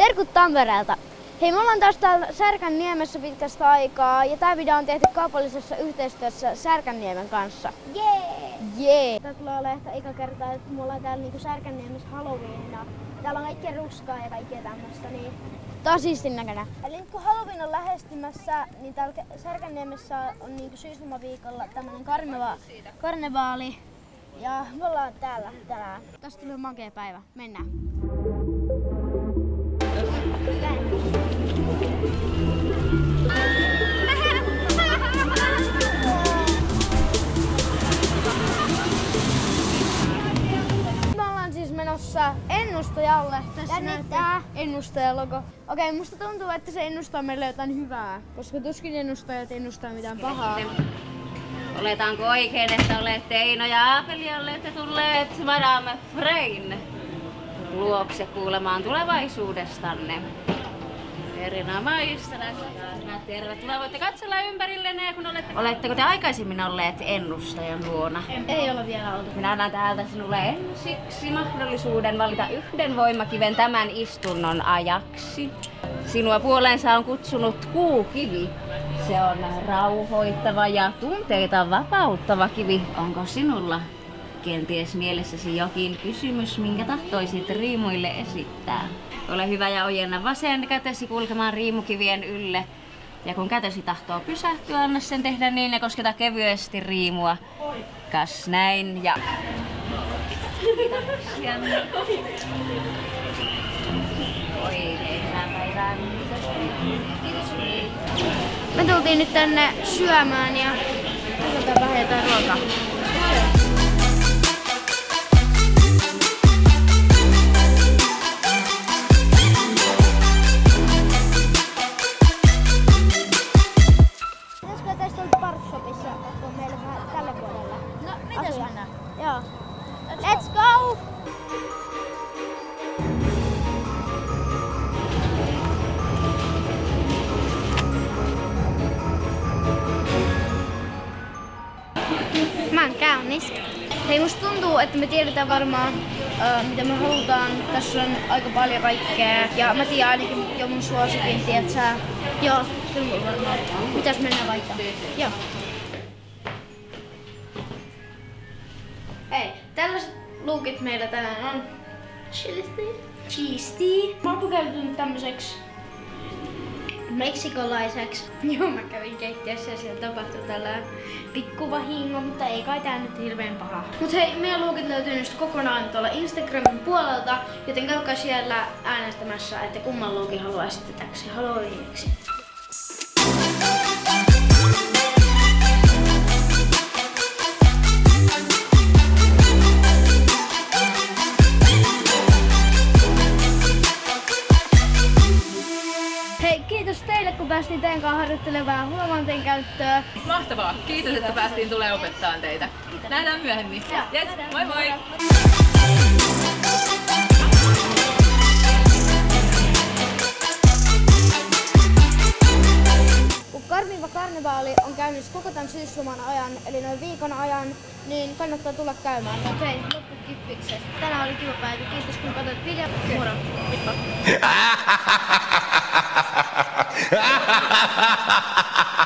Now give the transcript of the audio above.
Terkut Tampereelta! Hei, me ollaan taas täällä Särkänniemessä pitkästä aikaa ja tää video on tehty kaupallisessa yhteistyössä Särkänniemen kanssa. Jee! Tää tulee olemaan ehkä eka kertaa, että me ollaan täällä niinku Särkänniemessä Halloweenina. Täällä on kaikkea ruskaa ja kaikkea tämmöstä, niin tää on siistin näköinen. Eli nyt kun Halloween on lähestymässä, niin täällä Särkänniemessä on niinku syyslomaviikolla tämmönen karnevaali. Ja me ollaan täällä tänään. Tästä tulee makea päivä. Mennään. Me ollaan siis menossa ennustajalle. Tässä näyttää ennustajalogo. Okei, musta tuntuu, että se ennustaa meille jotain hyvää, koska tuskin ennustajat ennustaa mitään pahaa. Oletaanko oikein, että olette Eino ja Aapeli olette tulleet Madame Frein luokse kuulemaan tulevaisuudestanne? Erinomaista. Tervetuloa. Voitte katsella ympärillenne, kun oletteko te aikaisemmin olleet ennustajan luona? Ei olla vielä oltu. Minä annan täältä sinulle ensiksi mahdollisuuden valita yhden voimakiven tämän istunnon ajaksi. Sinua puoleensa on kutsunut kuukivi. Se on rauhoittava ja tunteita vapauttava kivi. Onko sinulla kenties mielessäsi jokin kysymys, minkä tahtoisit riimuille esittää? Ole hyvä ja ojenna vasen kätesi kulkemaan riimukivien ylle. Ja kun kätesi tahtoo pysähtyä, anna sen tehdä niin ja kosketa kevyesti riimua. Kas näin ja... Me tultiin nyt tänne syömään ja katsotaan vähän jotain ruokaa. Pitäisikö tästä olla Parkshopissa, kun meillä vähän tälle vuodelle? No, mitäs mennään? Joo. Let's go! Mä oon käynnissä. Hei, musta tuntuu, että me tiedetään varmaan mitä me halutaan. Tässä on aika paljon kaikkea. Ja mä tiedän ainakin jo mun suosikin, tiedät sä? Joo, kyllä mulla varmaan. Mitäs mennään vaikka? Joo. Hei, tällaiset lookit meillä tänään on. Cheesy. Mä oon pukeutunut tämmöiseksi meksikolaiseksi. Joo, mä kävin keittiössä ja siellä tapahtui tällainen pikkuvahingo, mutta ei kai tää nyt hirveen paha. Mut hei, meidän lookit löytyy nyt kokonaan tuolla Instagramin puolelta, joten käykää siellä äänestämässä, että kumman lookin haluaisitte täksi Halloweeniksi. Kiitos teille, kun päästiin teidän kanssa harjoittelemaan huomanteen käyttöä. Mahtavaa! Kiitos, että päästiin tulemaan opettaa teitä. Nähdään myöhemmin. Yes, moi moi! Kun Karmiva karnevaali on käynnissä koko tämän syysloman ajan, eli noin viikon ajan, niin kannattaa tulla käymään. Mut hei, loppu kippikset. Tänään oli kiva päivä. Kiitos kun katsoit videon. Moro! Kippa!